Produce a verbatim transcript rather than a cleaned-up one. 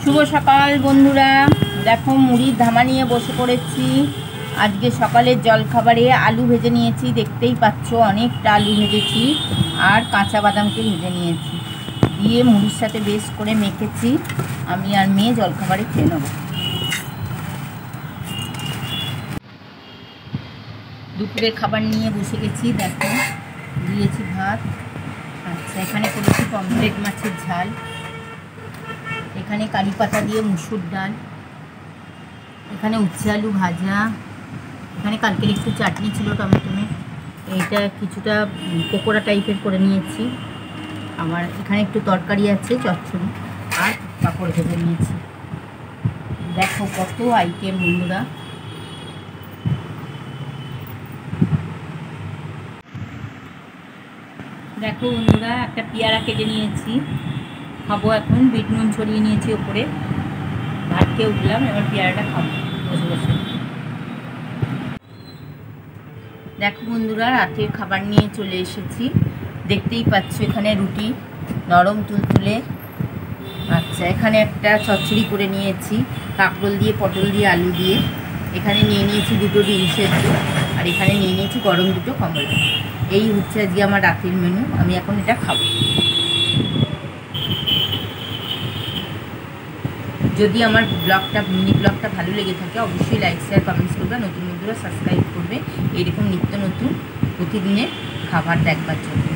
শুভ সকাল বন্ধুরা, দেখো মুড়ির ধামা নিয়ে বসে পড়েছি। আজকে সকালের জলখাবারে আলু ভেজে নিয়েছি, দেখতেই পাচ্ছ অনেকটা আলু ভেজেছি। আর কাঁচা বাদামকে ভেজে নিয়েছি, দিয়ে মুড়ির সাথে বেশ করে মেখেছি। আমি আর মেয়ে জলখাবারে খেয়ে নেব। দুপুরের খাবার নিয়ে বসে গেছি। দেখো দিয়েছি ভাত, আচ্ছা এখানে করেছি পমফ্রেট মাছের ঝাল, এখানে কারি পাতা দিয়ে মুসুর ডাল, এখানে উচ্ছে আলু ভাজা, এখানে কালকের একটু চাটনি ছিল টমেটোমে, এইটা কিছুটা পকোড়া টাইপের করে নিয়েছি। আবার এখানে একটু তরকারি আছে, চচ্চড়ি আর পাঁপড় ভেজে নিয়েছি। দেখো কত আইটেম বন্ধুরা। দেখো বন্ধুরা, একটা পেয়ারা কেটে নিয়েছি, খাবো এখন। বিট নুন ছড়িয়ে নিয়েছি ওপরে, ভাত খেয়ে উঠলাম, এবার পেয়ারাটা খাবো বসে বসে। দেখো বন্ধুরা, রাতের খাবার নিয়ে চলে এসেছি। দেখতেই পাচ্ছ এখানে রুটি নরম তুলতুলে। আচ্ছা এখানে একটা চচ্চড়ি করে নিয়েছি, কাঁকরোল দিয়ে পটল দিয়ে আলু দিয়ে। এখানে নিয়ে নিয়েছি দুটো ডিম সেদ্ধ, আর এখানে নিয়ে নিয়েছি গরম দুটো কমলা। এই হচ্ছে আজকে আমার রাতের মেনু। আমি এখন এটা খাবো। যদি আমার ব্লগটা মিনি ব্লগটা ভালো লেগে থাকে অবশ্যই লাইক শেয়ার কমেন্টস করবে, নতুন বন্ধুরা সাবস্ক্রাইব করবে এরকম নিত্য নতুন প্রতিদিনের খাবার দেখবার জন্য।